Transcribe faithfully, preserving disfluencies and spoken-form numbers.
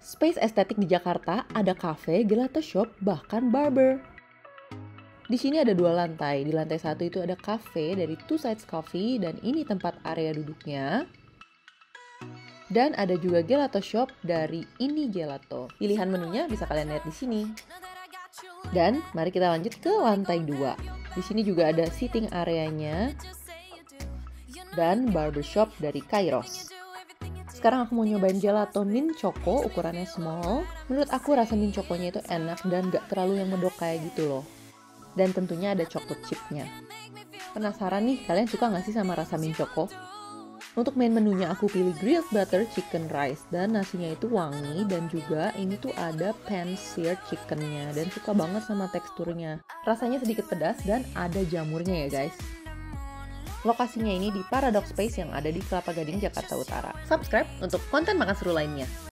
Space estetik di Jakarta, ada cafe, gelato shop, bahkan barber. Di sini ada dua lantai. Di lantai satu itu ada cafe dari Two Sides Coffee dan ini tempat area duduknya. Dan ada juga gelato shop dari Ini Gelato. Pilihan menunya bisa kalian lihat di sini. Dan mari kita lanjut ke lantai dua. Di sini juga ada sitting areanya dan barbershop dari Kairos. Sekarang aku mau nyobain gelato mint choco ukurannya small. Menurut aku rasa mint choconya itu enak dan gak terlalu yang medok kayak gitu loh. Dan tentunya ada chocolate chipnya. Penasaran nih, kalian suka gak sih sama rasa mint choco? Untuk main menunya aku pilih grilled butter chicken rice. Dan nasinya itu wangi dan juga ini tuh ada pan-seared chickennya. Dan suka banget sama teksturnya. Rasanya sedikit pedas dan ada jamurnya ya guys. Lokasinya ini di Paradox Space yang ada di Kelapa Gading, Jakarta Utara. Subscribe untuk konten makan seru lainnya.